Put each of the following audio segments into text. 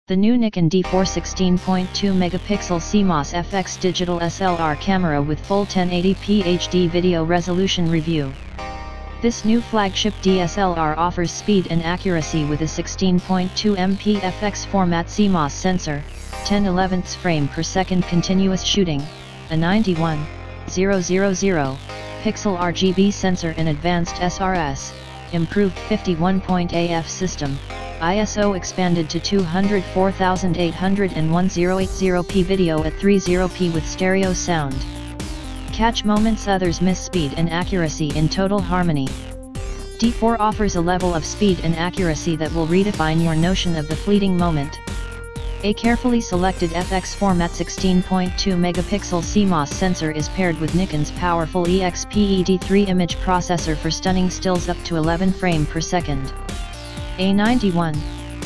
The new Nikon D4 16.2 megapixel CMOS FX digital SLR camera with full 1080p HD video resolution review. This new flagship DSLR offers speed and accuracy with a 16.2 MP FX format CMOS sensor, 10/11 frame per second continuous shooting, a 91,000 pixel RGB sensor and advanced SRS, improved 51-point AF system, ISO expanded to 204,800 and 1080p video at 30p with stereo sound. Catch moments others miss, speed and accuracy in total harmony. D4 offers a level of speed and accuracy that will redefine your notion of the fleeting moment. A carefully selected FX format 16.2 megapixel CMOS sensor is paired with Nikon's powerful EXPED3 image processor for stunning stills up to 11 frames per second. A 91,000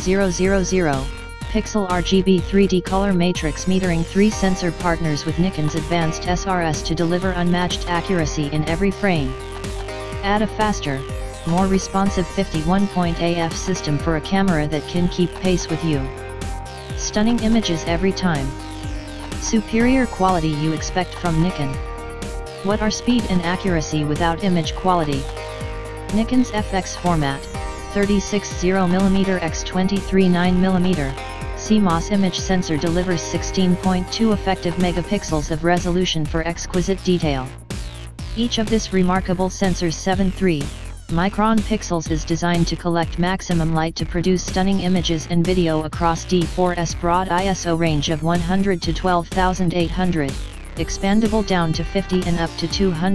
pixel RGB 3D color matrix metering 3 sensor partners with Nikon's advanced SRS to deliver unmatched accuracy in every frame. Add a faster, more responsive 51-point AF system for a camera that can keep pace with you. Stunning images every time. Superior quality you expect from Nikon. What are speed and accuracy without image quality? Nikon's FX format, 36mm x 23.9mm, CMOS image sensor delivers 16.2 effective megapixels of resolution for exquisite detail. Each of this remarkable sensor's 7.3 micron pixels is designed to collect maximum light to produce stunning images and video across D4's broad ISO range of 100 to 12,800, expandable down to 50 and up to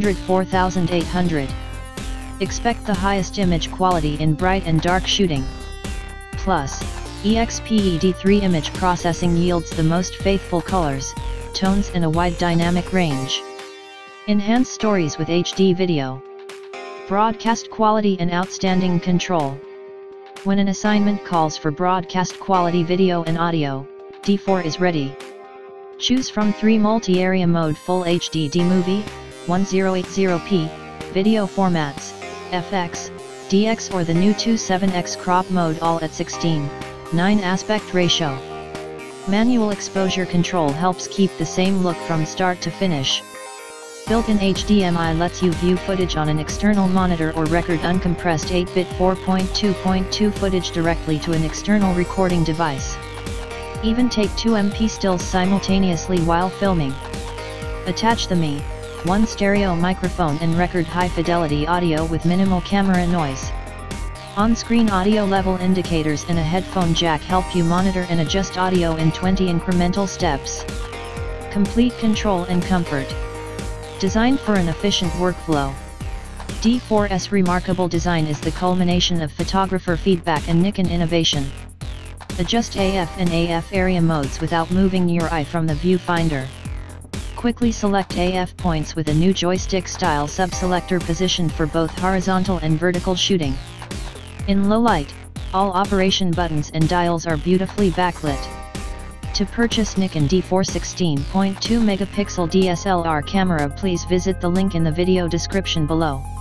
204,800. Expect the highest image quality in bright and dark shooting. Plus, EXPED3 image processing yields the most faithful colors, tones and a wide dynamic range. Enhance stories with HD video. Broadcast quality and outstanding control. When an assignment calls for broadcast quality video and audio, D4 is ready. Choose from 3 multi-area mode Full HD DMovie, 1080p, video formats, FX, DX or the new 27x crop mode all at 16:9 aspect ratio. Manual exposure control helps keep the same look from start to finish. Built-in HDMI lets you view footage on an external monitor or record uncompressed 8-bit 4.2.2 footage directly to an external recording device. Even take 2 MP stills simultaneously while filming. Attach the Mi.1 stereo microphone and record high-fidelity audio with minimal camera noise. On-screen audio level indicators and a headphone jack help you monitor and adjust audio in 20 incremental steps. Complete control and comfort. Designed for an efficient workflow. D4's remarkable design is the culmination of photographer feedback and Nikon innovation. Adjust AF and AF area modes without moving your eye from the viewfinder. Quickly select AF points with a new joystick-style sub-selector positioned for both horizontal and vertical shooting. In low light, all operation buttons and dials are beautifully backlit. To purchase Nikon D4 16.2 megapixel DSLR camera, please visit the link in the video description below.